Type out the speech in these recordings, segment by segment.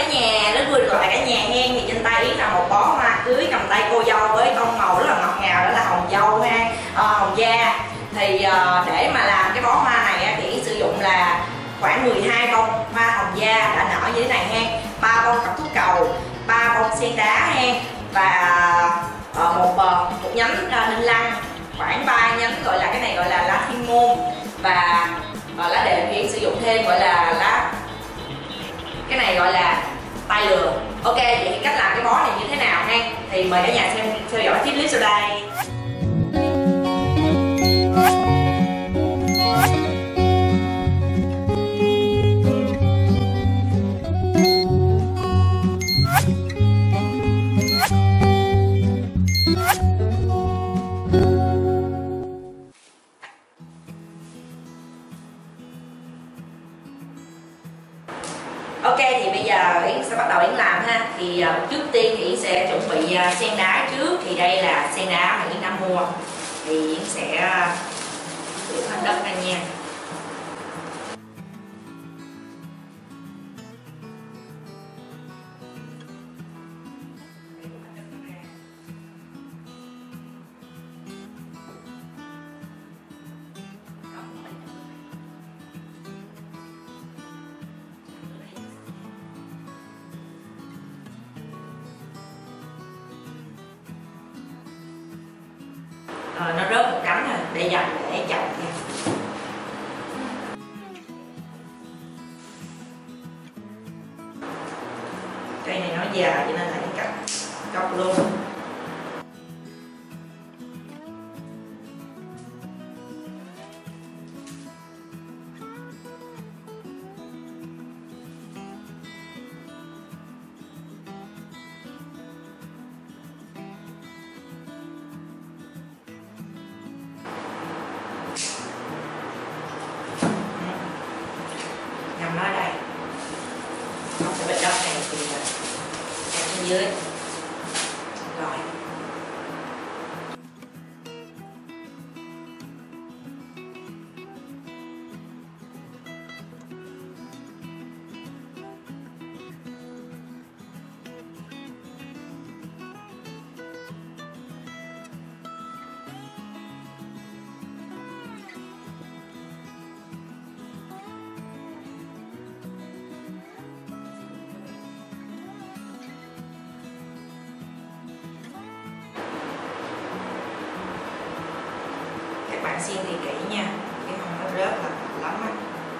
nhà, rất vui được lại cả nhà hen. Thì trên tay Yến là một bó hoa cưới cầm tay cô dâu với tông màu rất là ngọt ngào, đó là hồng dâu ha, hồng da. Thì để mà làm cái bó hoa này thì Yến sử dụng là khoảng 12 bông hoa hồng da đã nở như thế này ha, 3 bông cẩm thúc cầu, 3 bông sen đá ha, và một nhánh đinh lăng, khoảng 3 nhánh gọi là cái này gọi là lá thiên môn, và lá đệm thì Yến sử dụng thêm gọi là lá, cái này gọi là tai lừa. Ok, vậy thì cách làm cái bó này như thế nào ha, thì mời cả nhà xem theo dõi tiếp clip sau đây. Ok, thì bây giờ Yến sẽ bắt đầu Yến làm ha. Thì trước tiên thì Yến sẽ chuẩn bị sen đá trước. Thì đây là sen đá mà Yến đã mua. Thì Yến sẽ rửa hết đất ra nha. Nó rớt một cánh rồi, để dành để chồng nha. Cây này nó già cho nên là cái cọc luôn. Nằm nó ở đây, nó sẽ bên đất này thì đặt bên dưới rồi. Các bạn xem thì kỹ nha, cái hồng nó rớt là lắm á.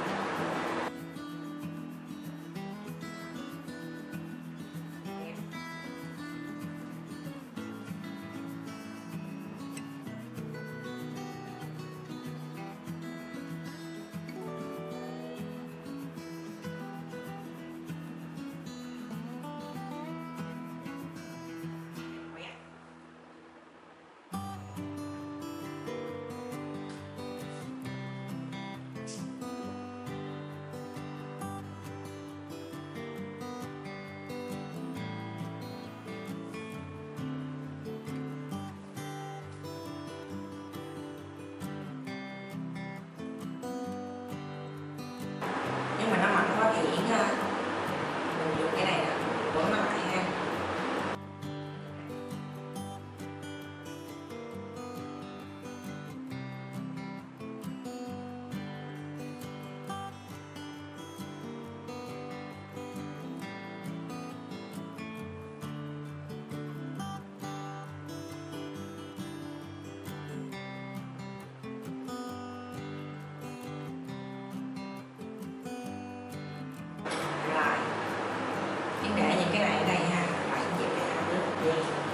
Nhưng mà nó mặn quá thì Yến mình dùng cái này nè, quấn nó lại ha. Yến để những cái này ở đây ha, bạn dẹp cái hạt nước đi.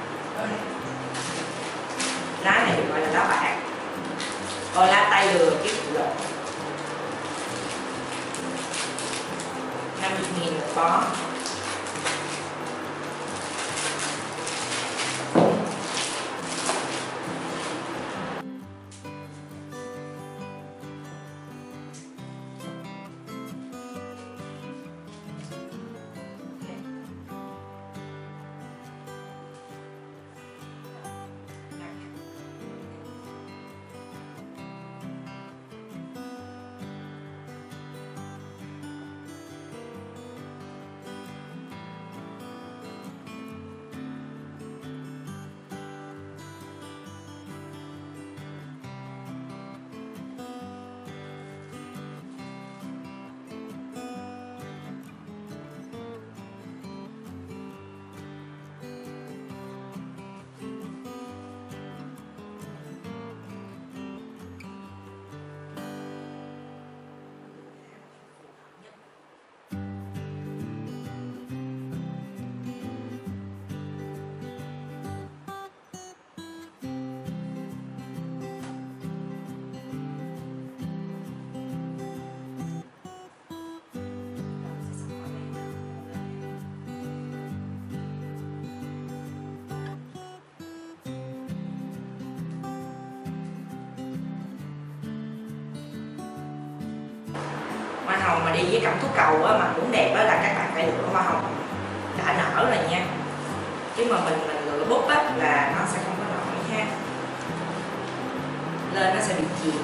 Lá này được gọi là lá bạc, còn lá tay lừa chứ phụ lộn. 50.000 một bó. đi với cẩm tú cầu á, mà muốn đẹp đó là các bạn phải lựa hoa hồng đã nở rồi nha, chứ mà mình lựa búp á là nó sẽ không có nổi ha, lên nó sẽ bị chìm.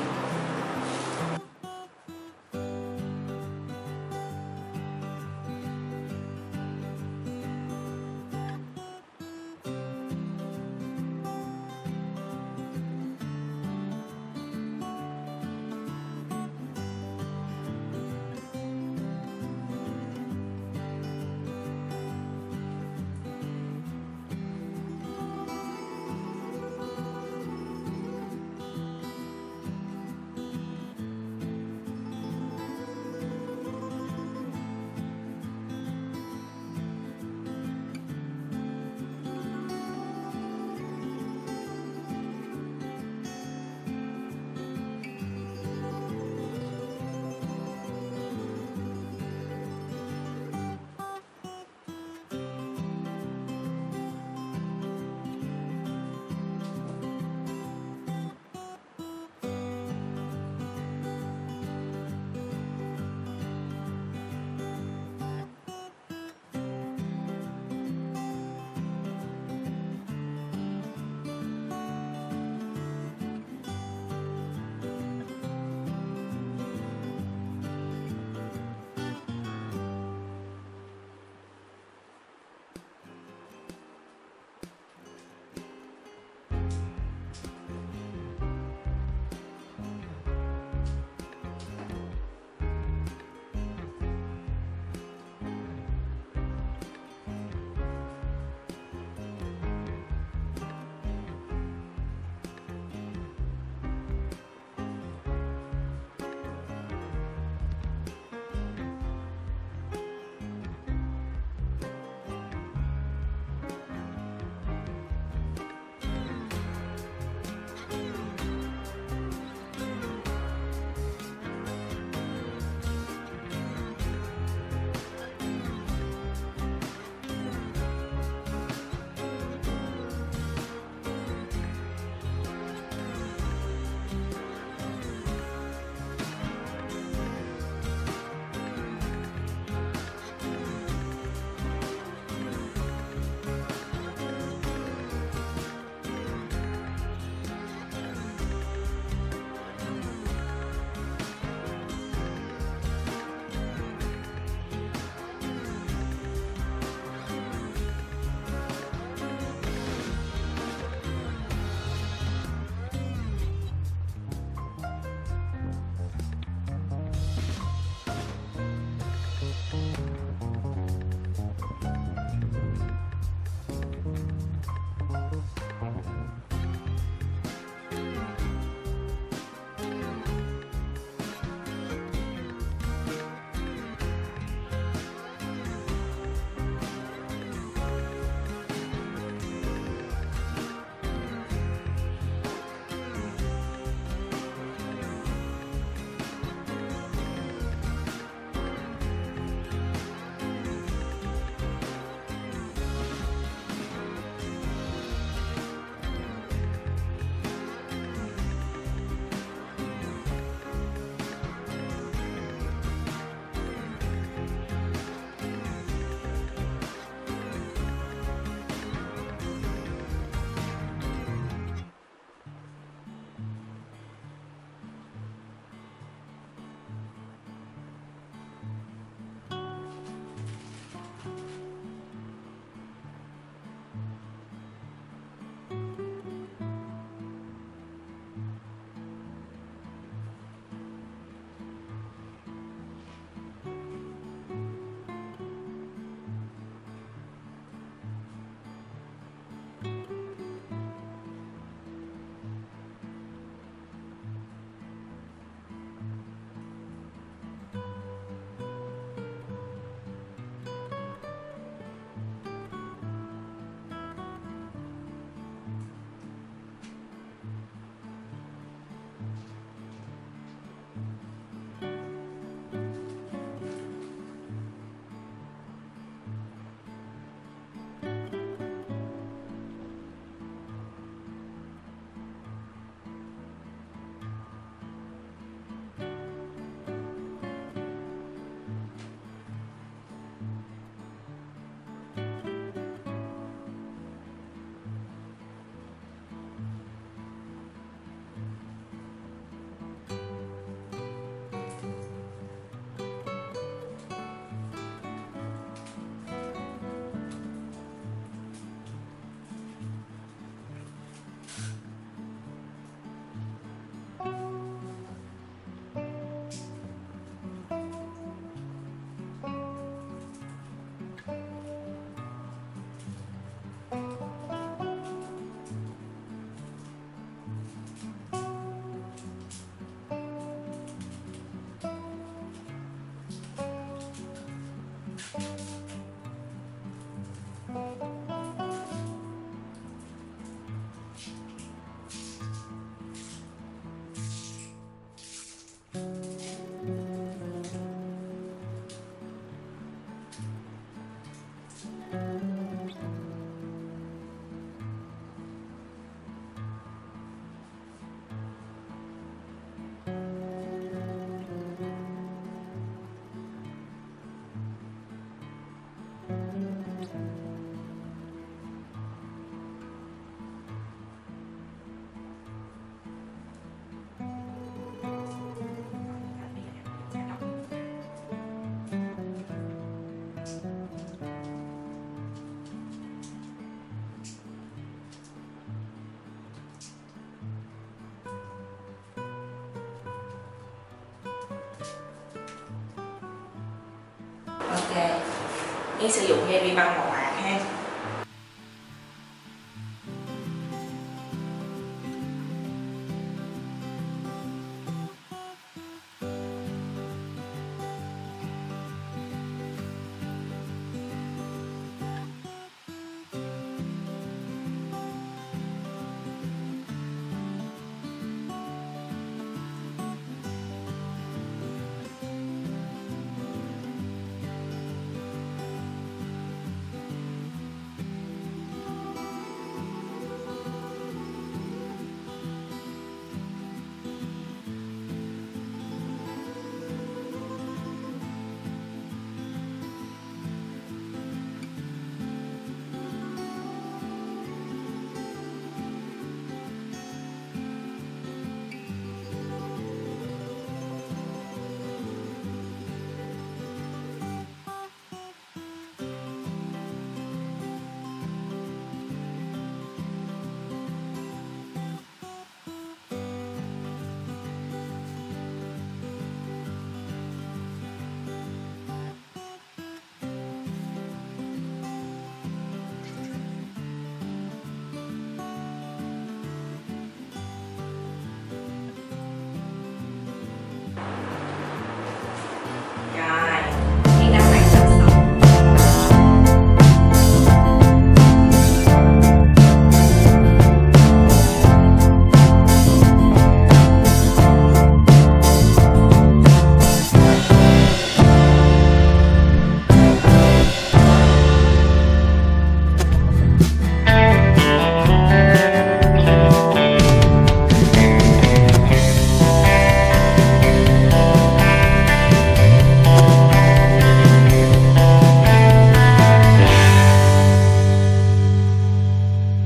Yến sử dụng dây bi băng màu bạc ha.